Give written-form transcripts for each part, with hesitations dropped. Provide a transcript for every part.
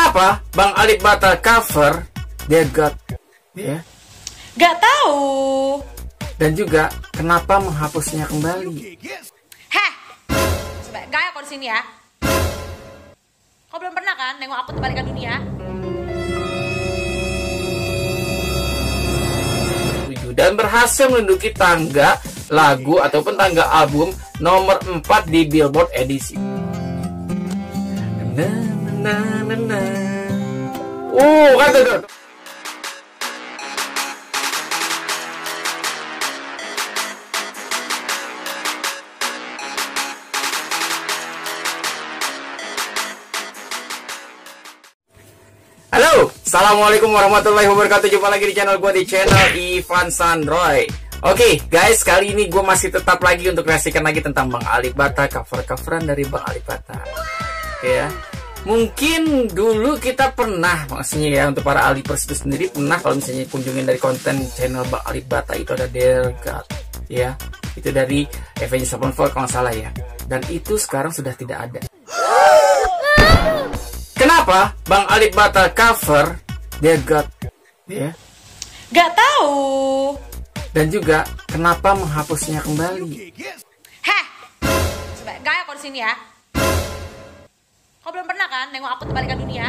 Kenapa Bang Alif batal cover Dear God? Ya. Gak tahu. Dan juga kenapa menghapusnya kembali? Heh, coba gaya kau di sini ya. Kau belum pernah kan nengok aku terbalikan dunia? Dan berhasil menduduki tangga lagu ataupun tangga album nomor 4 di Billboard edisi. Kan tuh. Halo, assalamualaikum warahmatullahi wabarakatuh. Jumpa lagi di channel gue, di channel Ivan Sandroy. Oke guys, kali ini gue masih tetap lagi untuk reaksikan lagi tentang Bang Alif Ba Ta, cover-coveran dari Bang Alif Ba Ta. Ya, mungkin dulu kita pernah, maksudnya ya, untuk para Alifers itu sendiri pernah kalau misalnya kunjungin dari konten channel Bang Alif Ba Ta itu ada Dear God, ya, itu dari Avenged Sevenfold kalau nggak salah ya. Dan itu sekarang sudah tidak ada. Kenapa Bang Alif Ba Ta cover Dear God? Ya. Gak tahu. Dan juga kenapa menghapusnya kembali? Heh, coba gaya kau di sini ya. Kau belum pernah kan nengok aku terbalikan dunia?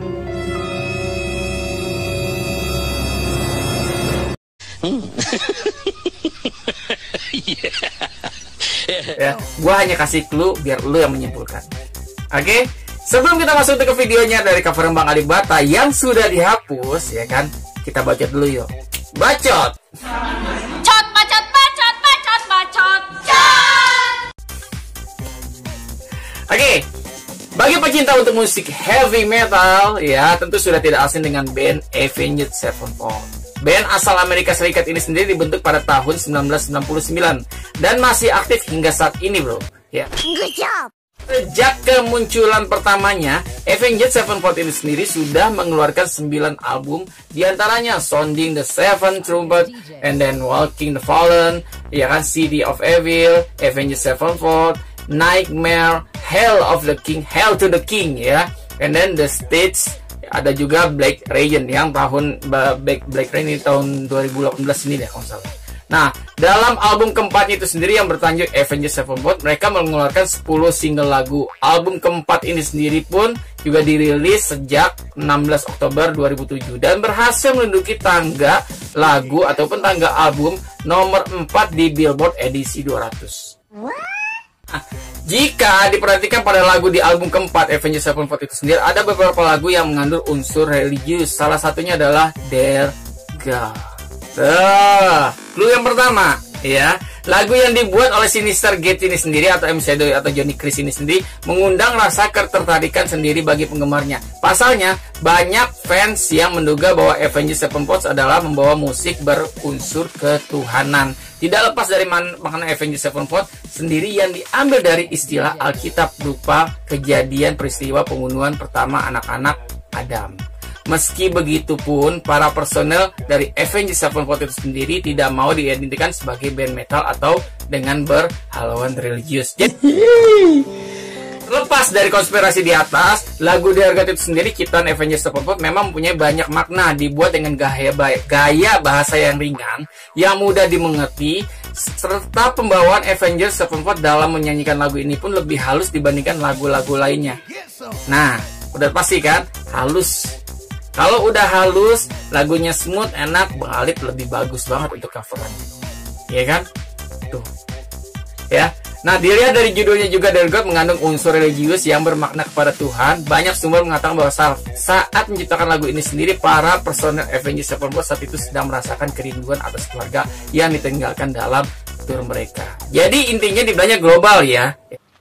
Ya, gua hanya kasih clue biar lu yang menyimpulkan. Oke? Sebelum kita masuk ke videonya dari cover Bang Alif Ba Ta yang sudah dihapus, ya kan? Kita bacot dulu yuk. Bacot. Bacot, bacot, bacot, bacot, bacot. Oke. Bagi pecinta untuk musik heavy metal, ya, tentu sudah tidak asing dengan band Avenged Sevenfold. Band asal Amerika Serikat ini sendiri dibentuk pada tahun 1999 dan masih aktif hingga saat ini, bro. Ya. Good job. Sejak kemunculan pertamanya, Avenged Sevenfold ini sendiri sudah mengeluarkan 9 album, diantaranya Sounding the Seven Trumpet, and then Walking the Fallen, ya kan, City of Evil, Avenged Sevenfold, Nightmare, Hell of the King, Hell to the King, ya, and then The Stage, ada juga Black Rain yang tahun Black Rain ini tahun 2018 ini deh kalau salah. Nah, dalam album keempatnya itu sendiri yang bertajuk Avenged Sevenfold, mereka mengeluarkan 10 single lagu. Album keempat ini sendiri pun juga dirilis sejak 16 Oktober 2007 dan berhasil menduduki tangga lagu ataupun tangga album nomor 4 di Billboard edisi 200. Nah, jika diperhatikan pada lagu di album keempat Avenged Sevenfold itu sendiri, ada beberapa lagu yang mengandung unsur religius. Salah satunya adalah Dear God. Clue yang pertama, ya, lagu yang dibuat oleh Sinister Gates ini sendiri atau M Shadow atau Johnny Chris ini sendiri mengundang rasa ketertarikan sendiri bagi penggemarnya. Pasalnya, banyak fans yang menduga bahwa Avenged Sevenfold adalah membawa musik berunsur ketuhanan. Tidak lepas dari makna Avenged Sevenfold sendiri yang diambil dari istilah Alkitab berupa kejadian peristiwa pembunuhan pertama anak-anak Adam. Meski begitu pun, para personel dari Avenged Sevenfold itu sendiri tidak mau diidentikan sebagai band metal atau dengan berhalauan religius. Jadi, lepas dari konspirasi di atas, lagu Dear God itu sendiri ciptaan Avenged Sevenfold memang mempunyai banyak makna, dibuat dengan gaya bahasa yang ringan, yang mudah dimengerti, serta pembawaan Avenged Sevenfold dalam menyanyikan lagu ini pun lebih halus dibandingkan lagu-lagu lainnya. Nah, udah pasti kan? Halus. Kalau udah halus, lagunya smooth, enak, Bang Alif lebih bagus banget untuk coverannya. Iya kan? Tuh. Ya. Nah, dilihat dari judulnya juga, Dear God mengandung unsur religius yang bermakna kepada Tuhan. Banyak sumber mengatakan bahwa saat menciptakan lagu ini sendiri, para personel Avenged Sevenfold saat itu sedang merasakan kerinduan atas keluarga yang ditinggalkan dalam tur mereka. Jadi intinya dibilangnya global ya.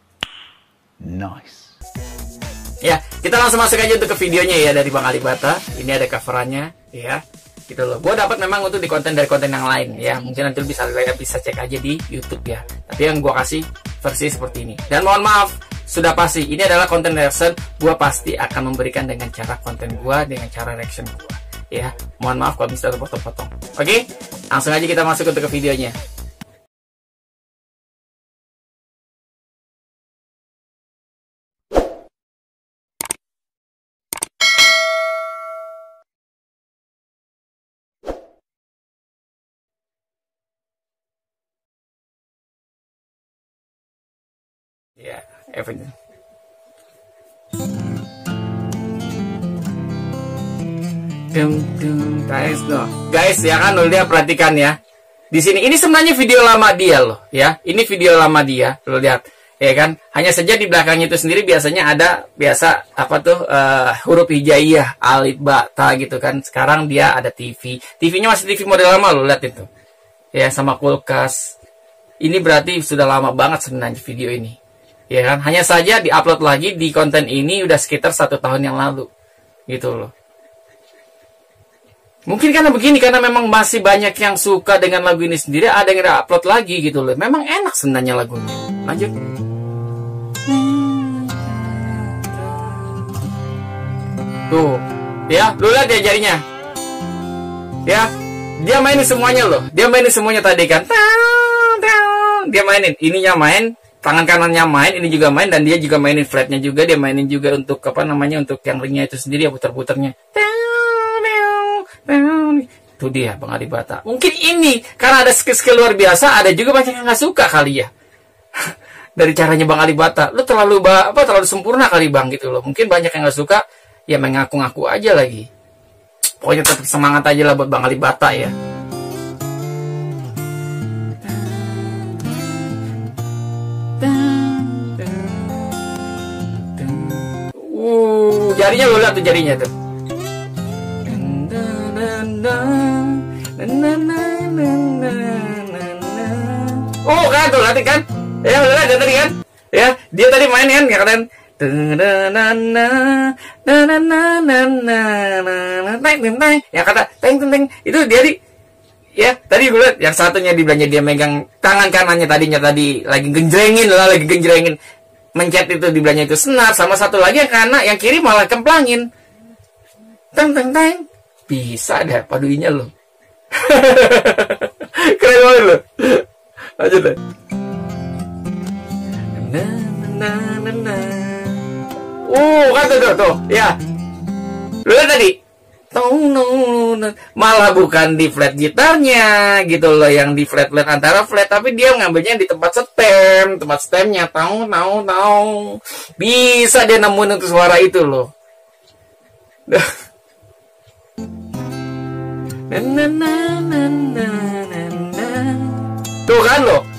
Nice. Ya, kita langsung masuk aja untuk ke videonya ya dari Bang Alif Ba Ta. Ini ada coverannya ya. Gitu loh. Gue dapat memang untuk di konten dari konten yang lain ya. Mungkin nanti bisa cek aja di YouTube ya. Tapi yang gue kasih versi seperti ini. Dan mohon maaf, sudah pasti ini adalah konten reaction. Gue pasti akan memberikan dengan cara konten gue, dengan cara reaction gue. Ya, mohon maaf kalau bisa terpotong-potong. Oke, langsung aja kita masuk untuk ke videonya. Ya, Avengers. Guys, ya kan, lo lihat, perhatikan ya. Di sini ini sebenarnya video lama dia loh, ya. Ini video lama dia, lo lihat. Ya kan, hanya saja di belakangnya itu sendiri biasanya ada huruf hijaiyah, alif, ba, ta gitu kan. Sekarang dia ada TV. TV-nya masih TV model lama, lo lihat itu. Ya, sama kulkas. Ini berarti sudah lama banget sebenarnya video ini. Ya kan, hanya saja diupload lagi di konten ini udah sekitar 1 tahun yang lalu. Gitu loh. Mungkin karena begini, karena memang masih banyak yang suka dengan lagu ini sendiri, ada yang upload lagi gitu loh. Memang enak sebenarnya lagunya. Lanjut. Tuh, ya, lu lihat ya jarinya. Ya, dia mainin semuanya loh. Dia mainin semuanya tadi kan. Dia mainin, ininya main, tangan kanannya main, ini juga main, dan dia juga mainin fretnya juga. Dia mainin juga untuk untuk yang ringnya itu sendiri ya, putar-putarnya. Itu dia Bang Adi Bata. Mungkin ini karena ada skill luar biasa, ada juga banyak yang nggak suka kali ya. Dari caranya Bang Adi Bata, lu terlalu sempurna kali Bang gitu loh. Mungkin banyak yang nggak suka, ya mengaku-ngaku aja lagi. Pokoknya tetap semangat aja lah buat Bang Adi Bata ya. Jarinya lo lihat tuh jarinya tuh. Oh kan tuh lihat kan? Ya udah lihat tadi kan? Ya dia tadi main kan ya kan? Ya kata teng itu dia ya tadi gue lihat yang satunya di belanja dia megang tangan kanannya tadi lagi genjrengin mencet itu di belanja itu senar, sama satu lagi yang kanan yang kiri malah kemplangin. Teng bisa deh paduinya loh. Keren banget loh. Lanjut deh. Kan tuh, ya. Lu lihat tadi. Malah bukan di flat gitarnya gitu loh, yang di flat antara flat, tapi dia ngambilnya di tempat stemnya. Tahu. Bisa dia nemuin untuk suara itu loh. Tuh kan loh.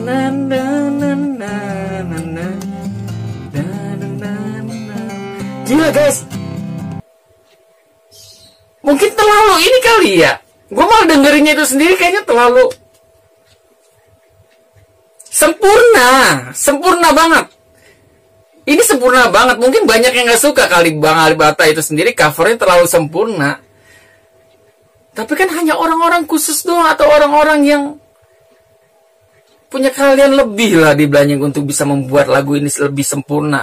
Gila guys. Mungkin terlalu ini kali ya. Gue malah dengerinnya itu sendiri kayaknya terlalu sempurna banget. Ini sempurna banget. Mungkin banyak yang gak suka kali Bang Adi Bata itu sendiri covernya terlalu sempurna. Tapi kan hanya orang-orang khusus doang, atau orang-orang yang punya keahlian lebih lah di Belanjing untuk bisa membuat lagu ini lebih sempurna.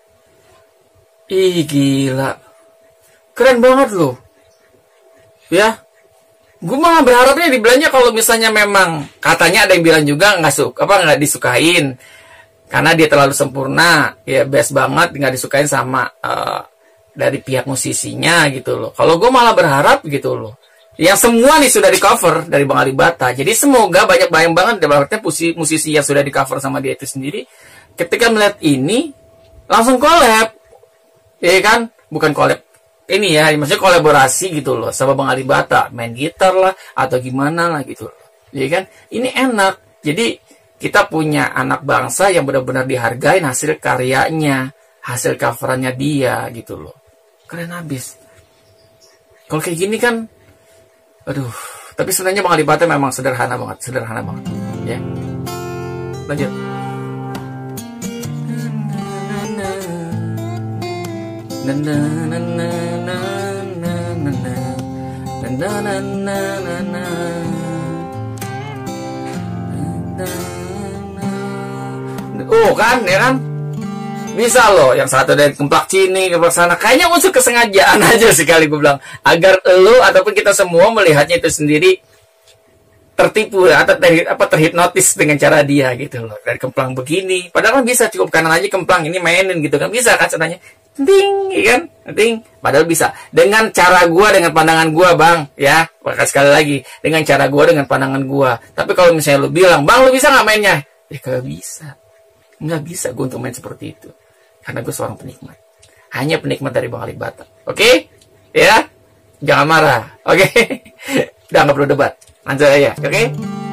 Ih gila, keren banget loh. Ya, gue malah berharapnya di Belanja kalau misalnya memang katanya ada yang bilang juga nggak disukain karena dia terlalu sempurna, ya best banget, nggak disukain sama dari pihak musisinya gitu loh. Kalau gue malah berharap gitu loh, yang semua nih sudah di cover dari Bang Adi Bata. Jadi semoga banyak banget berarti musisi yang sudah di cover sama dia itu sendiri, ketika melihat ini langsung collab, ya kan? Bukan collab ini ya, maksudnya kolaborasi gitu loh sama Bang Adi Bata, main gitar lah atau gimana lah gitu loh, ya kan? Ini enak. Jadi kita punya anak bangsa yang benar-benar dihargain hasil karyanya, hasil coverannya dia gitu loh. Keren habis. Kalau kayak gini kan, aduh. Tapi sebenarnya Bang Adi Bata memang sederhana banget, ya. Lanjut. Kan, ya kan? Bisa loh, yang satu dari kemplak sini, kemplak sana. Kayaknya unsur kesengajaan aja sekali gue bilang. Agar lo ataupun kita semua melihatnya itu sendiri tertipu atau terhipnotis dengan cara dia gitu loh. Dari kemplang begini. Padahal kan bisa cukup kanan aja kemplang ini mainin gitu kan. Bisa kan sebenarnya. Ting, kan? Ting. Padahal bisa. Dengan cara gua, dengan pandangan gua, Bang. Ya, sekali lagi. Dengan cara gua, dengan pandangan gua. Tapi kalau misalnya lu bilang, Bang, lu bisa nggak mainnya? Ya, kagak bisa. Nggak bisa gue untuk main seperti itu. Karena gue seorang penikmat. Hanya penikmat dari Bang Alibata. Oke? Ya? Jangan marah. Oke? Udah nggak perlu debat. Lanjut aja. Oke?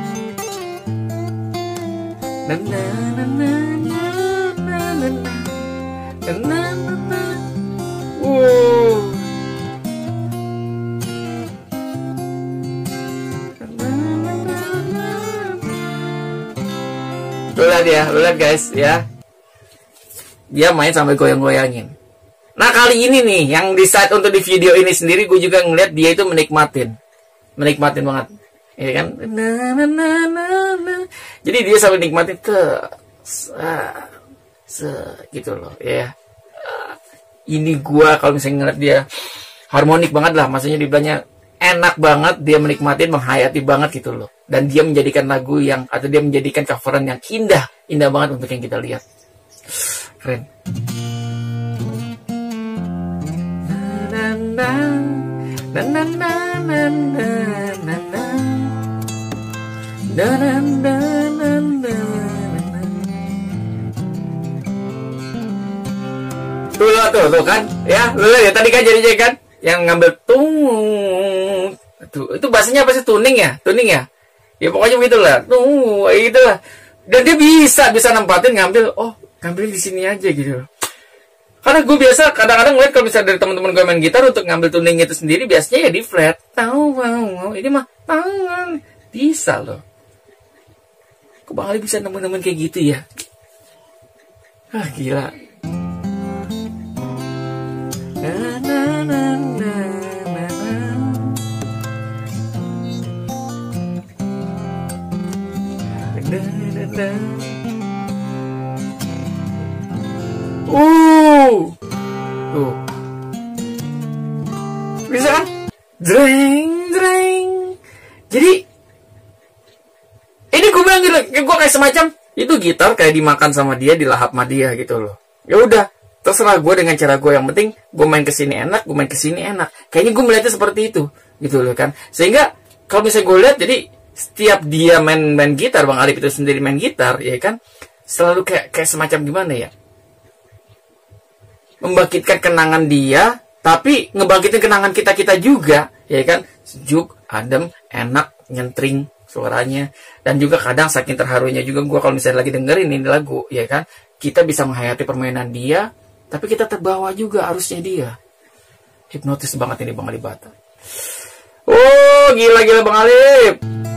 Lu lihat guys ya. Dia main sampai goyang-goyangin. Nah kali ini nih, yang di saat untuk di video ini sendiri, gue juga ngeliat dia itu menikmatin banget, ya kan? Jadi dia sampai nikmatin gitu loh, ya. Ini gue kalau misalnya ngeliat dia harmonik banget lah, maksudnya dibilangnya enak banget, dia menikmatin, menghayati banget gitu loh. Dan dia menjadikan lagu yang, atau dia menjadikan coveran yang indah banget untuk yang kita lihat. Keren. Tuh kan, ya, lu lihat ya tadi kan jadi kan, yang ngambil itu bahasanya apa sih, tuning ya, ya pokoknya begitulah, itulah. Dan dia bisa nempatin ngambil di sini aja gitu. Karena gue biasa kadang-kadang ngeliat kalau misalnya dari teman-teman gue main gitar untuk ngambil tuning itu sendiri biasanya ya di flat. Ini mah tangan bisa loh. Kok Bang Ali bisa nemen-nemen kayak gitu ya? Gila. Tuh. Bisa kan? Dreng. Jadi ini gue bilang gitu, gue kayak semacam itu gitar kayak dimakan sama dia, dilahap sama dia gitu loh. Ya udah, terserah gue dengan cara gue, yang penting gue main kesini enak, gue main kesini enak. Kayaknya gue melihatnya seperti itu gitu loh kan. Sehingga kalau misalnya gue lihat, jadi setiap dia main gitar, Bang Alip itu sendiri main gitar, ya kan, selalu kayak semacam gimana ya, membangkitkan kenangan dia, tapi ngebangkitin kenangan kita juga, ya kan, sejuk, adem, enak, nyentring suaranya, dan juga kadang saking terharunya juga gue kalau misalnya lagi dengerin ini lagu, ya kan, kita bisa menghayati permainan dia, tapi kita terbawa juga arusnya dia. Hipnotis banget ini Bang Alibata. Oh, gila Bang Alip.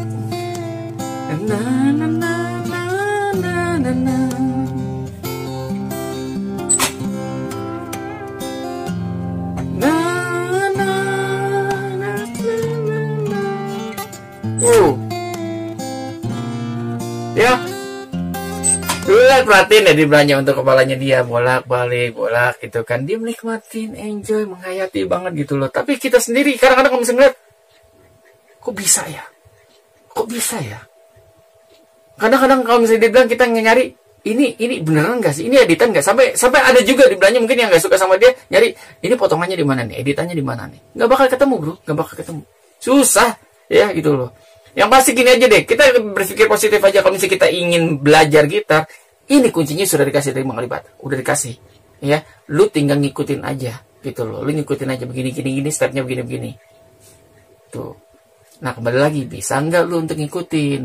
Ya, lihat perhatiin ya di belanja untuk kepalanya dia bolak-balik gitu kan, dia menikmatin, enjoy, menghayati banget gitu loh. Tapi kita sendiri kadang-kadang kalau misalnya ngeliat, kok bisa ya? Kadang-kadang kalau misalnya dia bilang, kita nyari ini beneran nggak sih? Ini editan nggak? Sampai ada juga di belanja mungkin yang nggak suka sama dia nyari ini potongannya di mana nih, editannya di mana nih? Nggak bakal ketemu bro, nggak bakal ketemu. Susah ya gitu loh. Yang pasti gini aja deh, kita berpikir positif aja. Kalau misalnya kita ingin belajar gitar, ini kuncinya sudah dikasih dari Bang Alibata, udah dikasih, ya. Lu tinggal ngikutin aja, gitu loh. Lu ngikutin aja begini, stepnya begini. Tuh. Nah kembali lagi, bisa nggak lu untuk ngikutin?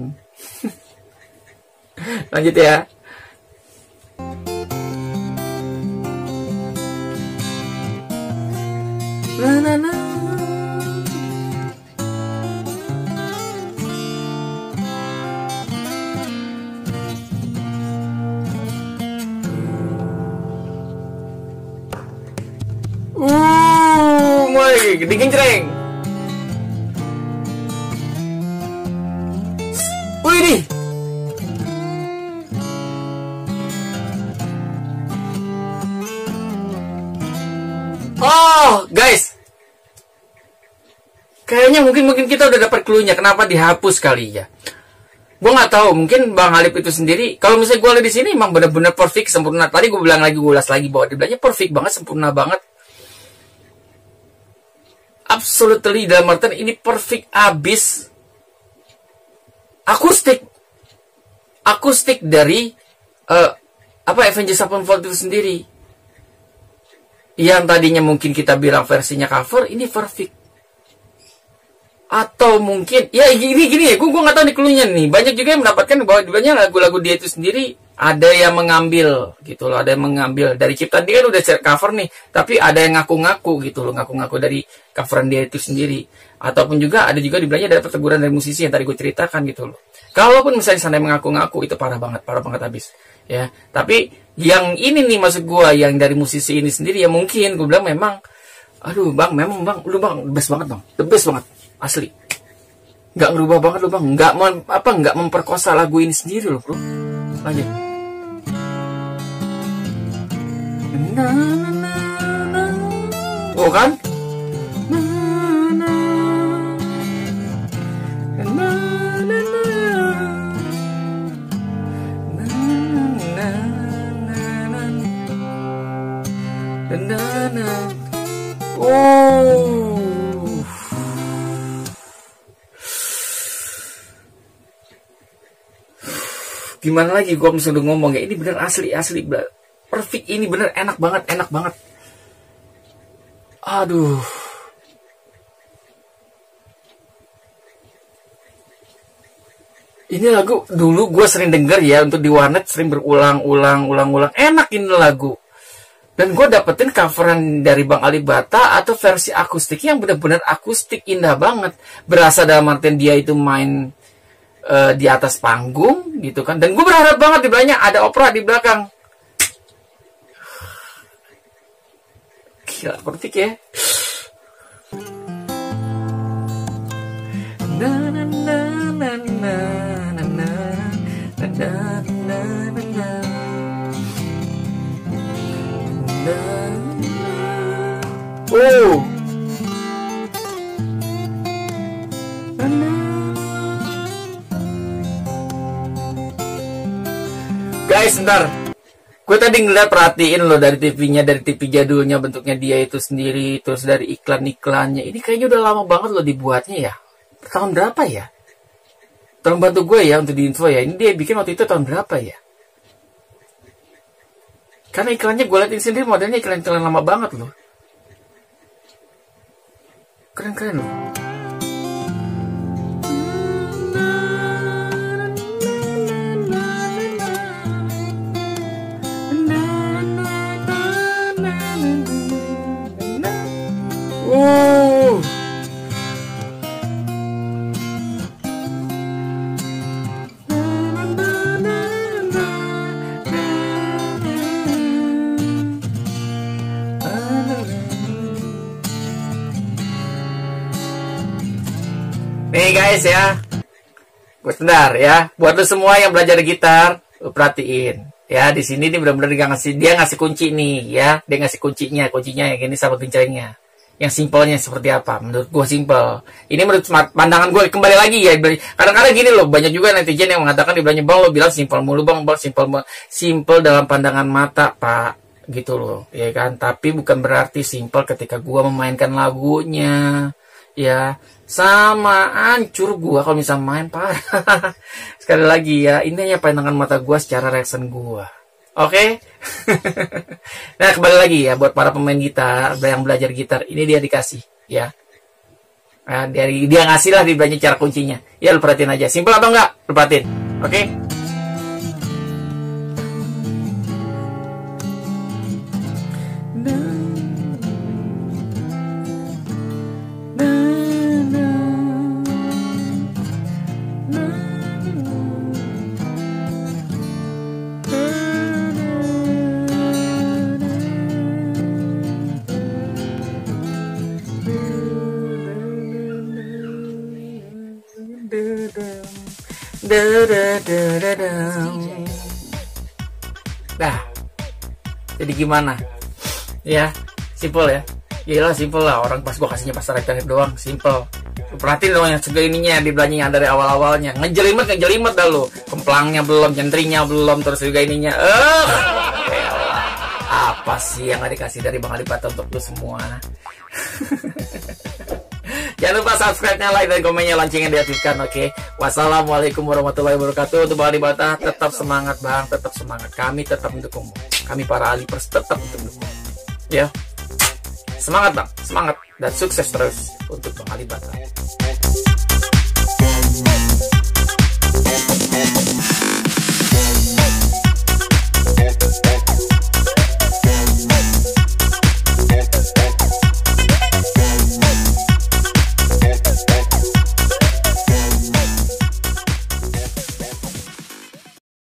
Lanjut ya. Na. Mulai geding cereng. Wih nih. Oh, guys. Kayaknya mungkin kita udah dapat clue-nya kenapa dihapus kali ya. Gue nggak tahu, mungkin Bang Alip itu sendiri. Kalau misalnya gue lihat di sini emang benar-benar perfect, sempurna. Tadi gue bilang lagi, gue ulas lagi bahwa dibilangnya perfect banget, sempurna banget. Absolutely, dalam artian ini perfect abis. Akustik dari apa Avengers Sevenfold itu sendiri. Yang tadinya mungkin kita bilang versinya cover, ini perfect. Atau mungkin ya gini ya, gue nggak tahu nih cluenya nih. Banyak juga yang mendapatkan bahwa banyak lagu-lagu dia itu sendiri ada yang mengambil gitu loh, ada yang mengambil dari ciptaan dia kan udah cover nih, tapi ada yang ngaku-ngaku gitu loh, ngaku-ngaku dari coveran dia itu sendiri. Ataupun juga ada juga dibilangnya dari teguran dari musisi yang tadi gue ceritakan gitu loh. Kalaupun misalnya sana mengaku-ngaku itu parah banget habis ya. Tapi yang ini nih maksud gue yang dari musisi ini sendiri ya mungkin gue bilang memang, aduh bang, memang bang, lu bang the best banget bang, the best banget asli. Nggak ngerubah banget lo bang, nggak memperkosa lagu ini sendiri loh bro. Lanjut. Oh kan? Oh. Gimana lagi gue mesti ngomong ya, ini bener asli perfect, ini bener enak banget. Aduh, ini lagu dulu gue sering denger ya, untuk di warnet sering berulang-ulang, enak ini lagu. Dan gue dapetin coveran dari Bang Ali Bata atau versi akustik yang bener-bener akustik indah banget, berasa dalam artian dia itu main di atas panggung gitu kan. Dan gue berharap banget di belakangnya ada opera di belakang. Gila, perfect ya. Oh. Guys, bentar. Gue tadi ngeliat, perhatiin loh dari TV-nya, dari TV jadulnya, bentuknya dia itu sendiri, terus dari iklan-iklannya. Ini kayaknya udah lama banget loh dibuatnya ya. Tahun berapa ya? Tolong bantu gue ya untuk diinfo ya. Ini dia bikin waktu itu tahun berapa ya? Karena iklannya gue liatin sendiri, modelnya iklan-iklan lama banget loh. Keren-keren loh. Nih guys ya, buat benar ya, buat lo semua yang belajar gitar, lo perhatiin ya, di sini dia benar-benar dia ngasih kunci nih ya, dia ngasih kuncinya yang ini sama gencengnya, yang simpelnya seperti apa? Menurut gue simpel. Ini menurut pandangan gue, kembali lagi ya, kadang-kadang gini loh, banyak juga netizen yang mengatakan di belakangnya, bang lo bilang simpel mulu bang, simpel dalam pandangan mata pak, gitu loh, ya kan? Tapi bukan berarti simpel ketika gue memainkan lagunya. Ya, sama hancur gua kalau misalnya main parah. Sekali lagi ya, ini hanya pandangan mata gua secara reaction gua. Oke? Nah, kembali lagi ya buat para pemain gitar yang belajar gitar, ini dia dikasih ya. Nah, dia ngasih lah di belakangnya cara kuncinya. Ya lu perhatiin aja, simpel atau enggak? Lu perhatiin. Oke? Nah, jadi gimana? Ya, simple ya. Gila simple lah, orang pas gua kasihnya pas terakhir doang, simple. Perhatiin dong yang segininya di belakangnya dari awal-awalnya. Ngejelimet dah lo. Kemplangnya belum, centringnya belum, terus juga ininya. Apa sih yang gak dikasih dari Bang Ali Bata untuk lo semua? Jangan lupa subscribe-nya, like, dan komennya, loncengnya diaktifkan. Oke. Wassalamualaikum warahmatullahi wabarakatuh. Untuk Bang Alibata, tetap semangat Bang, tetap semangat. Kami tetap mendukungmu. Kami para Alipers tetap mendukungmu. Ya. Semangat Bang, semangat dan sukses terus untuk Bang Alibata.